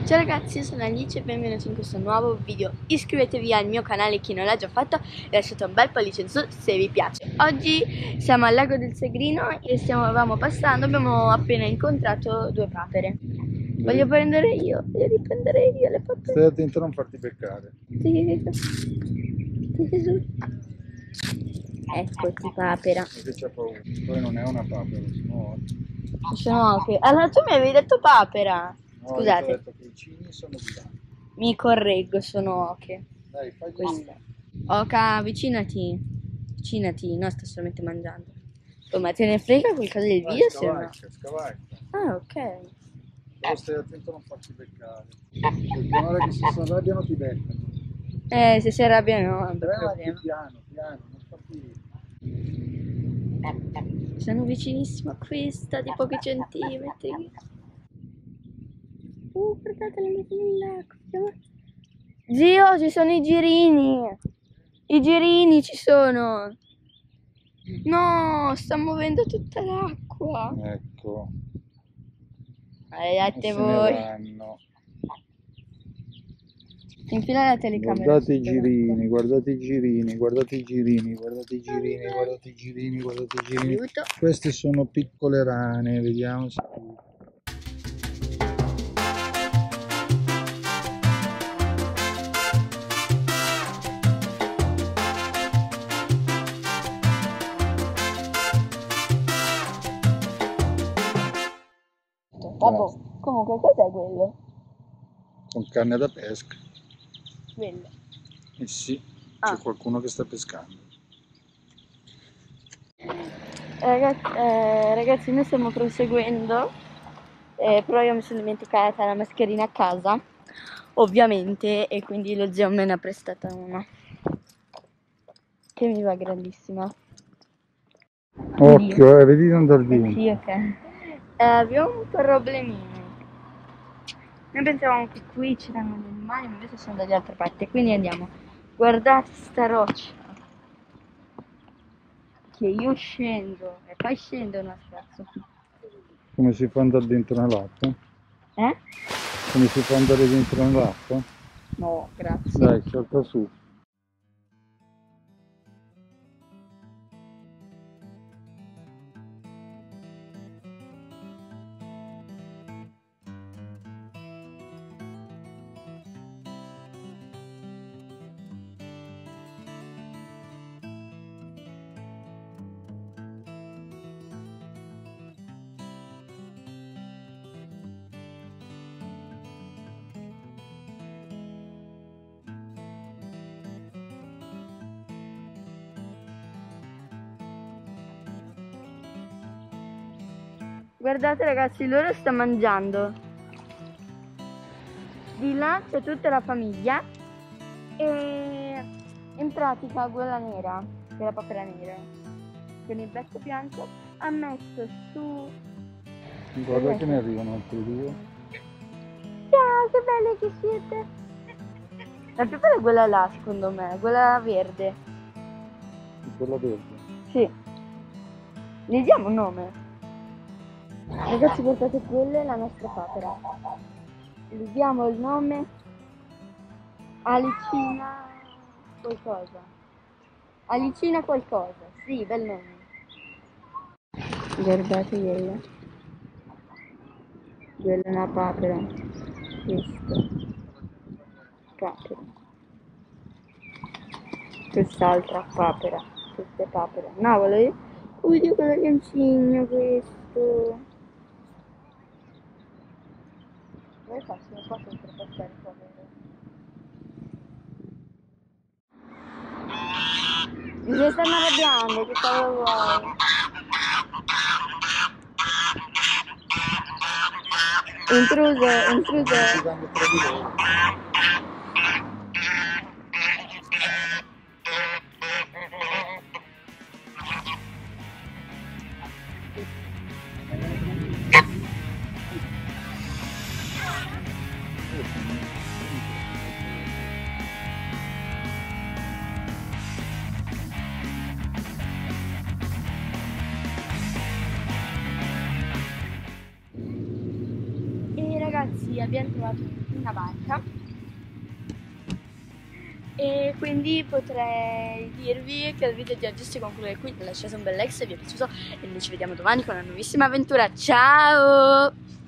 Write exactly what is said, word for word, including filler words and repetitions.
Ciao ragazzi, io sono Alice e benvenuti in questo nuovo video. Iscrivetevi al mio canale chi non l'ha già fatto e lasciate un bel pollice in su se vi piace. Oggi siamo al lago del Segrino e stavamo passando, abbiamo appena incontrato due papere. Voglio prendere io, voglio riprendere io le papere. Stai attento a non farti beccare. Eccoti papera. Perché c'ha paura. Poi non è una papera, no. Sono che... Allora tu mi avevi detto papera. No, Scusate. io ti ho detto che i cigni sono di là. Mi correggo, sono oche. Dai, fai Questa. Oca, avvicinati. Avvicinati, no, sto solamente mangiando. Oh, ma te ne frega qualcosa del Vai, video se no? scavalca, scavalca. Ah, ok. Però stai attento a non farti beccare. Perché ora che si arrabbiano ti beccano. Eh, se si arrabbiano, no, Però problema. piano, piano, non farti... Sono vicinissimo a questa, di pochi centimetri. Uh, guardate, la metto nell'acqua. Zio, ci sono i girini. I girini ci sono. No, sta muovendo tutta l'acqua. Ecco. Vedete Se ne voi. vanno. Infila la telecamera. Guardate i girini, guardate i girini, guardate i girini, guardate i girini, guardate i girini, guardate i girini. Aiuto. Queste sono piccole rane, vediamo se... Vabbè, comunque cos'è quello? Con canne da pesca. Quello. Eh sì, Ah. c'è qualcuno che sta pescando. Ragazzi, eh, ragazzi, noi stiamo proseguendo, eh, però io mi sono dimenticata la mascherina a casa, ovviamente, e quindi lo zio me ne ha prestata una, che mi va grandissima. Occhio, eh, vedi di andare Eh via. sì, ok. Eh, abbiamo un problemino. Noi pensavamo che qui c'erano gli animali, ma invece sono dalle altre parti, quindi andiamo. Guardate sta roccia. Che io scendo e poi scendo uno scherzo. Come si fa ad andare dentro nell'acqua? Eh? Come si fa ad andare dentro nell'acqua? No, grazie. Dai, salta su. Guardate ragazzi, loro stanno mangiando. Di là c'è tutta la famiglia e in pratica quella nera, che è la papera nera, con il becco bianco, ha messo su... Guarda che ne arrivano altri due. Ciao, che belle che siete! La più bella è quella là, secondo me, quella verde. Quella verde. Sì. Gli diamo un nome. Ragazzi, guardate, quella è la nostra papera. Gli diamo il nome Alicina qualcosa. Alicina qualcosa, sì, bel nome. Guardate quella. Quella è una papera. Questa. Papera. Quest'altra papera. Queste papere. No, quello lì. Oddio, quello gancigno questo. Come faccio? Non posso oltrepassare qua, vero? Mi stanno arrabbiando, che cavolo vuoi? Intruso, intruso. Si danno tra di loro. E ragazzi, abbiamo abbiamo trovato una barca e quindi potrei dirvi che il video di oggi si conclude qui. Lasciate un bel like se vi è piaciuto e noi ci vediamo domani con una nuovissima avventura. Ciao!